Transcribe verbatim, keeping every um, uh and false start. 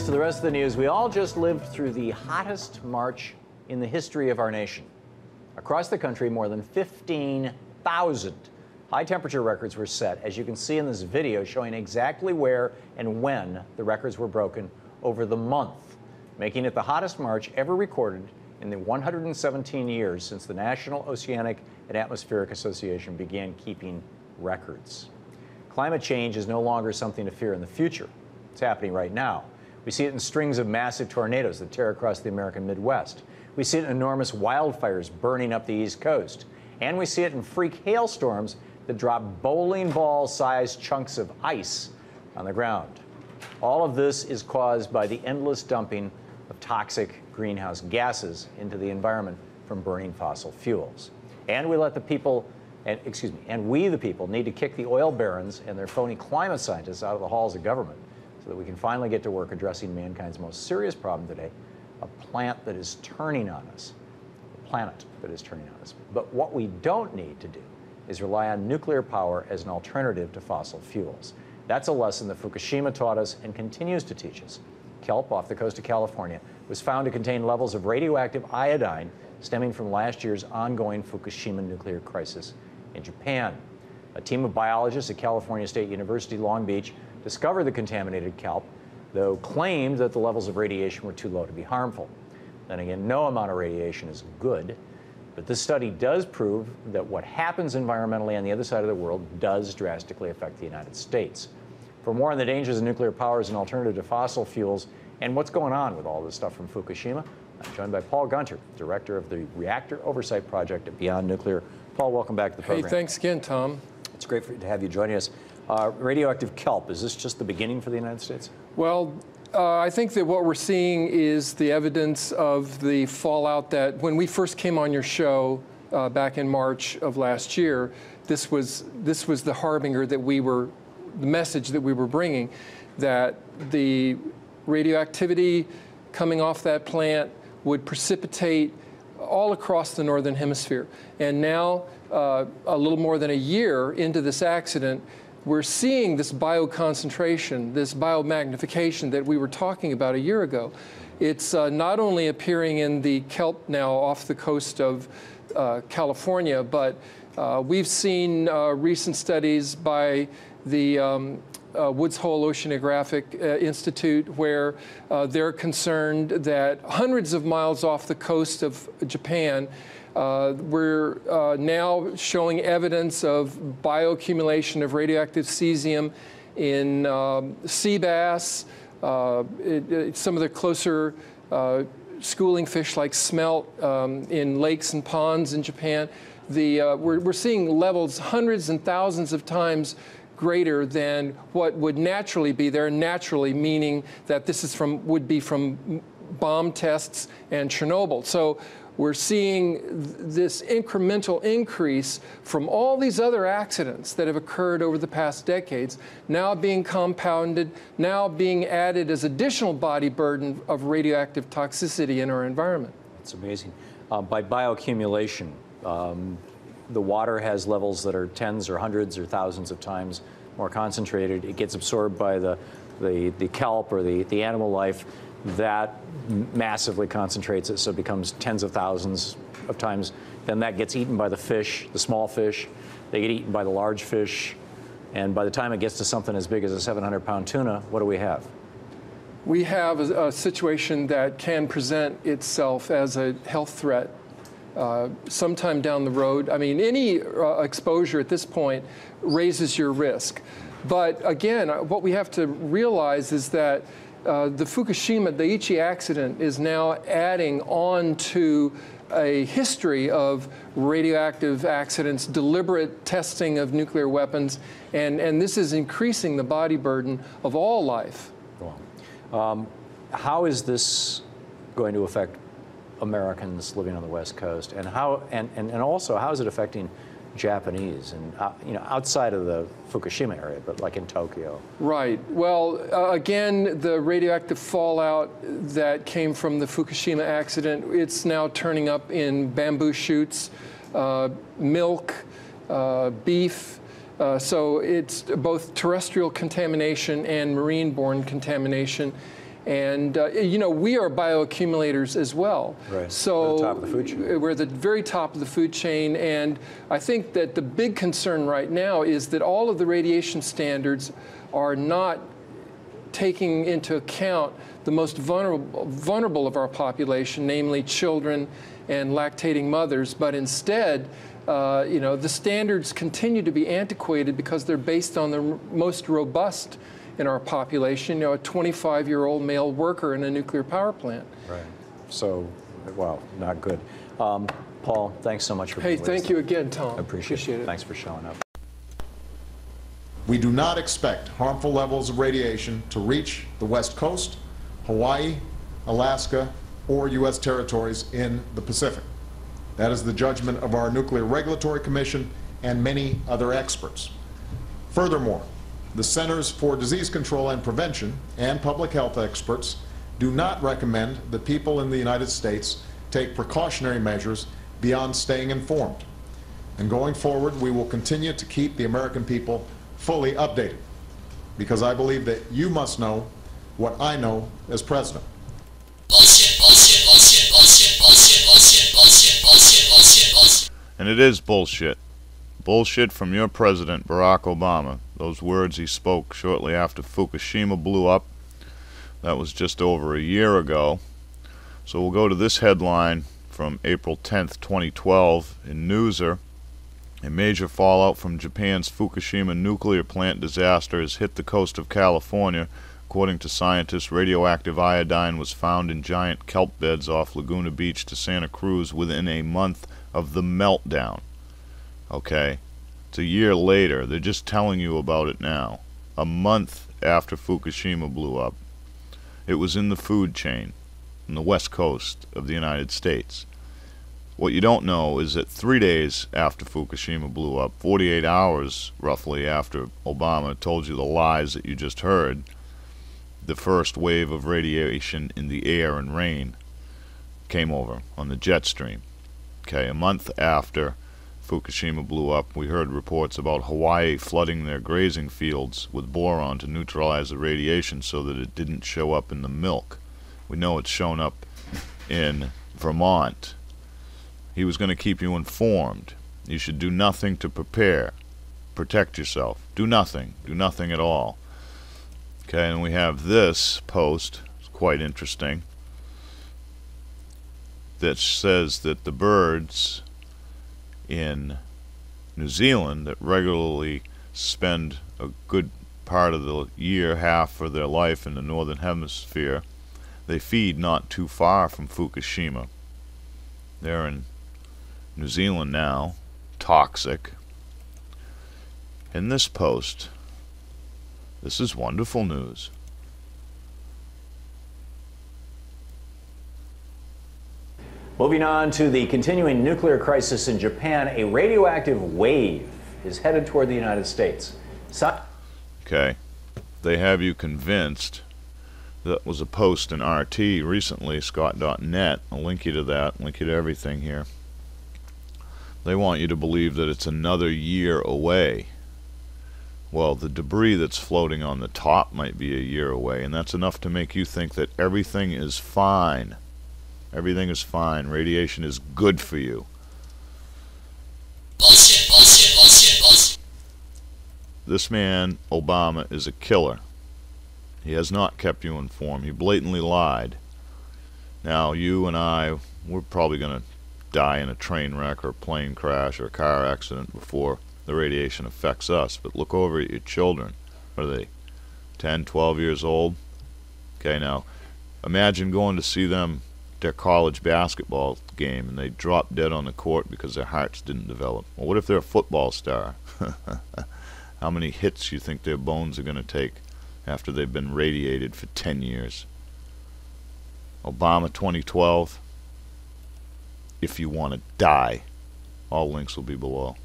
us to the rest of the news. We all just lived through the hottest March in the history of our nation. Across the country, more than fifteen thousand high temperature records were set, as you can see in this video showing exactly where and when the records were broken over the month, making it the hottest March ever recorded in the one hundred seventeen years since the National Oceanic and Atmospheric Association began keeping records. Climate change is no longer something to fear in the future. It's happening right now. We see it in strings of massive tornadoes that tear across the American Midwest. We see it in enormous wildfires burning up the East Coast. And we see it in freak hailstorms that drop bowling ball-sized chunks of ice on the ground. All of this is caused by the endless dumping of toxic greenhouse gases into the environment from burning fossil fuels. And we let the people, and excuse me, and we the people need to kick the oil barons and their phony climate scientists out of the halls of government so that we can finally get to work addressing mankind's most serious problem today, a plant that is turning on us, a planet that is turning on us. But what we don't need to do is rely on nuclear power as an alternative to fossil fuels. That's a lesson that Fukushima taught us and continues to teach us. Kelp off the coast of California was found to contain levels of radioactive iodine stemming from last year's ongoing Fukushima nuclear crisis in Japan. A team of biologists at California State University, Long Beach, discovered the contaminated kelp, though claimed that the levels of radiation were too low to be harmful. Then again, no amount of radiation is good, but this study does prove that what happens environmentally on the other side of the world does drastically affect the United States. For more on the dangers of nuclear power as an alternative to fossil fuels and what's going on with all this stuff from Fukushima, I'm joined by Paul Gunter, director of the Reactor Oversight Project at Beyond Nuclear. Paul, welcome back to the program. Hey, thanks again, Tom. It's great for, to have you joining us. Uh, radioactive kelp, is this just the beginning for the United States? Well, uh, I think that what we're seeing is the evidence of the fallout that when we first came on your show uh, back in March of last year, this was, this was the harbinger that we were, the message that we were bringing, that the radioactivity coming off that plant would precipitate all across the Northern Hemisphere. And now, uh, a little more than a year into this accident, we're seeing this bioconcentration, this biomagnification that we were talking about a year ago. It's uh, not only appearing in the kelp now off the coast of uh, California, but uh, we've seen uh, recent studies by the um, uh, Woods Hole Oceanographic uh, Institute where uh, they're concerned that hundreds of miles off the coast of Japan, Uh, we're uh, now showing evidence of bioaccumulation of radioactive cesium in um, sea bass, uh, it, it, some of the closer uh, schooling fish like smelt um, in lakes and ponds in Japan. The, uh, we're, we're seeing levels hundreds and thousands of times greater than what would naturally be there, naturally meaning that this is from, would be from bomb tests and Chernobyl. So we're seeing this incremental increase from all these other accidents that have occurred over the past decades, now being compounded, now being added as additional body burden of radioactive toxicity in our environment. It's amazing. Uh, by bioaccumulation, um, the water has levels that are tens or hundreds or thousands of times more concentrated. It gets absorbed by the, the, the kelp or the, the animal life. That massively concentrates it, so it becomes tens of thousands of times. Then that gets eaten by the fish, the small fish. They get eaten by the large fish. And by the time it gets to something as big as a seven hundred pound tuna, what do we have? We have a, a situation that can present itself as a health threat uh, sometime down the road. I mean, any uh, exposure at this point raises your risk. But again, what we have to realize is that Uh, the Fukushima Daiichi accident is now adding on to a history of radioactive accidents, deliberate testing of nuclear weapons, and, and this is increasing the body burden of all life. Um, how is this going to affect Americans living on the West Coast, and how, and, and, and also how is it affecting Japanese and uh, you know, outside of the Fukushima area, but like in Tokyo? Right. Well, uh, again, the radioactive fallout that came from the Fukushima accident, it's now turning up in bamboo shoots, uh, milk, uh, beef. Uh, so it's both terrestrial contamination and marine-borne contamination. And, uh, you know, we are bioaccumulators as well. Right. So We're the top of the food chain. We're the very top of the food chain. And I think that the big concern right now is that all of the radiation standards are not taking into account the most vulnerable, vulnerable of our population, namely children and lactating mothers, but instead, uh, you know, the standards continue to be antiquated because they're based on the r most robust in our population, you know, a twenty-five-year-old male worker in a nuclear power plant. Right. So, wow, not good. Um, Paul, thanks so much for Hey, being with thank us. you again, Tom. I appreciate, appreciate it. it. Thanks for showing up. We do not expect harmful levels of radiation to reach the West Coast, Hawaii, Alaska, or U S territories in the Pacific. That is the judgment of our Nuclear Regulatory Commission and many other experts. Furthermore, the Centers for Disease Control and Prevention and public health experts do not recommend that people in the United States take precautionary measures beyond staying informed. And going forward, we will continue to keep the American people fully updated, because I believe that you must know what I know as president. And it is bullshit. Bullshit from your president, Barack Obama. Those words he spoke shortly after Fukushima blew up. That was just over a year ago. So we'll go to this headline from April tenth, twenty twelve in Newser. A major fallout from Japan's Fukushima nuclear plant disaster has hit the coast of California. According to scientists, radioactive iodine was found in giant kelp beds off Laguna Beach to Santa Cruz within a month of the meltdown. Okay, it's a year later. They're just telling you about it now. A month after Fukushima blew up. It was in the food chain on the west coast of the United States. What you don't know is that three days after Fukushima blew up, forty-eight hours roughly after Obama told you the lies that you just heard, the first wave of radiation in the air and rain came over on the jet stream. Okay, a month after Fukushima blew up, we heard reports about Hawaii flooding their grazing fields with boron to neutralize the radiation so that it didn't show up in the milk. We know it's shown up in Vermont. He was going to keep you informed. You should do nothing to prepare. Protect yourself. Do nothing. Do nothing at all. Okay, and we have this post. It's quite interesting. That says that the birds in New Zealand that regularly spend a good part of the year, half of their life in the northern hemisphere, they feed not too far from Fukushima. They're in New Zealand now, toxic. In this post, this is wonderful news. Moving on to the continuing nuclear crisis in Japan, a radioactive wave is headed toward the United States. So okay, they have you convinced. That was a post in R T recently, Scott dot net. I'll link you to that, link you to everything here. They want you to believe that it's another year away. Well, the debris that's floating on the top might be a year away, and that's enough to make you think that everything is fine. Everything is fine. Radiation is good for you. Bullshit, bullshit, bullshit, bullshit. This man, Obama, is a killer. He has not kept you informed. He blatantly lied. Now, you and I, we're probably going to die in a train wreck or a plane crash or a car accident before the radiation affects us. But look over at your children. What are they, ten, twelve years old? Okay, now, imagine going to see them their college basketball game and they drop dead on the court because their hearts didn't develop. Well, what if they're a football star? How many hits you think their bones are going to take after they've been radiated for ten years? Obama twenty twelve. If you want to die, all links will be below.